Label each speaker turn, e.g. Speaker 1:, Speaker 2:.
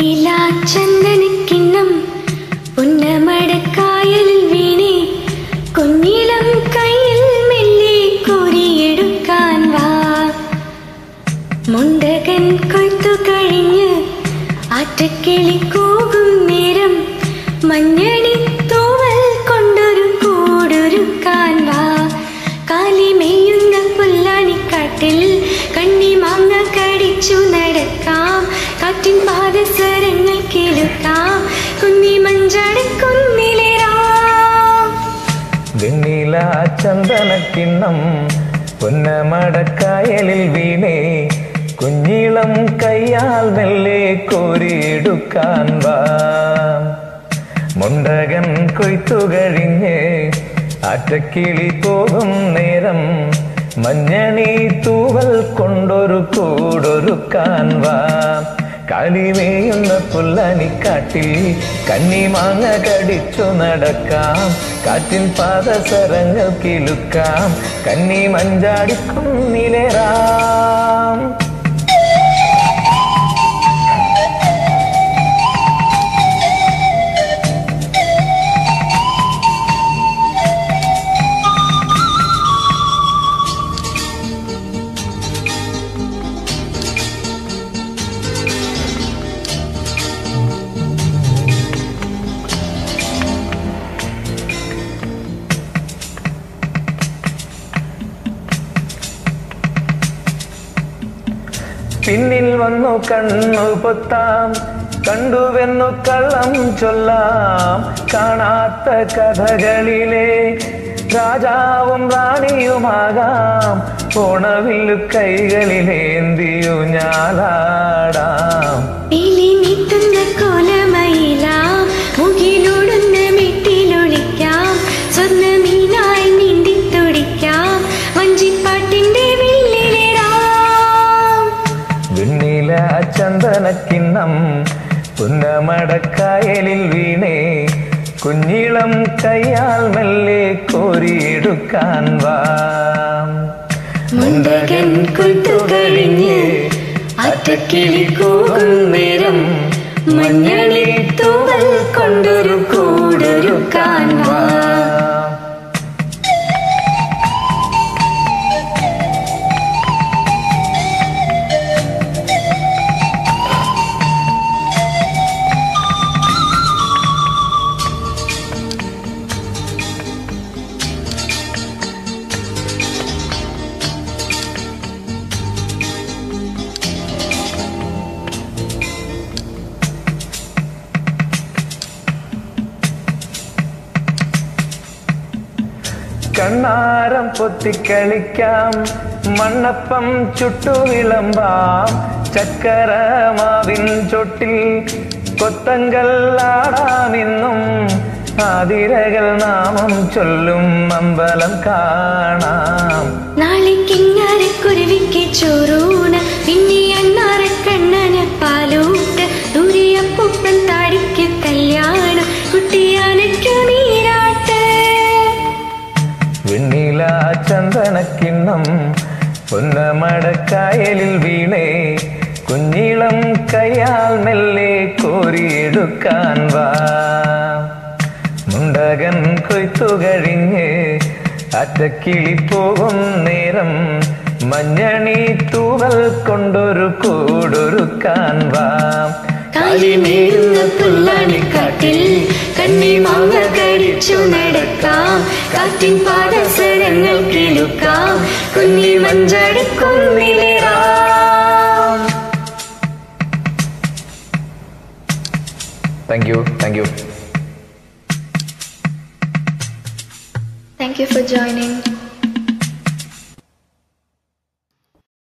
Speaker 1: വെണ്ണിലാ ചന്ദനക്കിണ്ണം പൊന്നമടക്കായലിൽ വീണേ കുഞ്ഞിളം കയ്യിൽ മെല്ലെ കോരിയെടുക്കാൻ വാ. മുണ്ടകൻ കൊയ്ത്തു കഴിഞ്ഞ് ആറ്റക്കിളി കൂകും നേരം മഞ്ഞണി തൂവൽ കൊണ്ടൊരു കൂടൊരുക്കാൻ വാ. കാലിമേയുന്ന പുല്ലാണിക്കാട്ടിൽ കണ്ണിമാങ്ങ കടിച്ചു നടക്കാം. കാറ്റിൻ പാദസരങ്ങൾ കേൾക്കാം. കുന്നി മഞ്ചാടിക്കുന്നിലേറാം.
Speaker 2: വെണ്ണിലാ ചന്ദനക്കിണ്ണം പൊന്നമടക്കായലിൽ വീണേ കുഞ്ഞിളം കയ്യാൽ മെല്ലെ കോരിയെടുക്കാൻ വാ. മുണ്ടകൻ കൊയ്ത്തു കഴിഞ്ഞ് ആറ്റക്കിളി പോകും നേരം മഞ്ഞണി തൂവൽ കൊണ്ടൊരു കൂടൊരുക്കാൻ വാ. കാലിമേയുന്ന പുല്ലാനിക്കാട്ടിൽ കന്നിമാങ്ങ കടിച്ചു നടക്കാം. കാറ്റിൻ പാദസരങ്ങൾ കിലുക്കാം. കന്നി മഞ്ചാടിക്കുന്നിലേറാം. പിന്നിൽ വന്നു കണ്ണു പൊത്താം. കണ്ടുവെന്നു കള്ളം ചൊല്ലാം. കാണാത്ത കഥകളിലെ രാജാവും റാണിയുമാകാം. ഓണവില്ലു കൈകളിലേന്തിയു ഞാലാടാം.
Speaker 1: സ്വർണ്ണമീനായി നീന്തിത്തുടിക്കാം. വഞ്ചിപ്പാട്ടിന്റെ
Speaker 2: വെണ്ണിലാ ചന്ദനക്കിണ്ണം പൊന്നമടക്കായലിൽ വീണേ കുഞ്ഞിളം കയ്യാൽ മെല്ലെ കോരിയെടുക്കാൻ വാ.
Speaker 1: മുണ്ടകൻ കൊയ്ത്തു കഴിഞ്ഞ് ആറ്റക്കിളി കൂകും നേരം മഞ്ഞളി തൂവൽ കൊണ്ടൊരു കൂടൊരുക്കാൻ വാ.
Speaker 2: കണ്ണാരം പൊത്തിക്കളിക്കാം. മണ്ണപ്പം ചുട്ടു വിളമ്പാം. ചക്കരമാവിൻ ചൊട്ടിൽ കൊത്തങ്കല്ലാടാമിന്നും. ആതിരകൾ നാമം ചൊല്ലും അമ്പലം കാണാം.
Speaker 1: നാളേക്കിങ്ങാരക്കുരുവിക്ക് ചോറൂണ്. പിന്നെ അണ്ണാറക്കണ്ണന് പാലൂട്ട്. ദൂരെയപ്പൂപ്പൻ താടിക്ക് കല്യാണം. കുട്ടിയാനയ്ക്കു നീരാട്ട്.
Speaker 2: വെണ്ണിലാ ചന്ദനക്കിണ്ണം പൊന്നമടക്കായലിൽ വീണേ കുഞ്ഞിളം കയ്യാൽ മെല്ലെ കോരിയെടുക്കാൻ വാ. മുണ്ടകൻ കൊയ്ത്തു കഴിഞ്ഞ് ആറ്റക്കിളി പോകും നേരം മഞ്ഞണി തൂവൽ കൊണ്ടൊരു കൂടൊരുക്കാൻ വാ.
Speaker 1: കാലിമേയുന്ന പുല്ലാണിക്കാട്ടിൽ കന്നിമാങ്ങ കടിച്ചു നടക്കാം. കാറ്റിൻ പാദസരങ്ങൾ കേൾക്കാം. കുഞ്ഞി മഞ്ചാടിക്കുന്നിലേറാം.
Speaker 2: Thank you.
Speaker 1: Thank you for joining.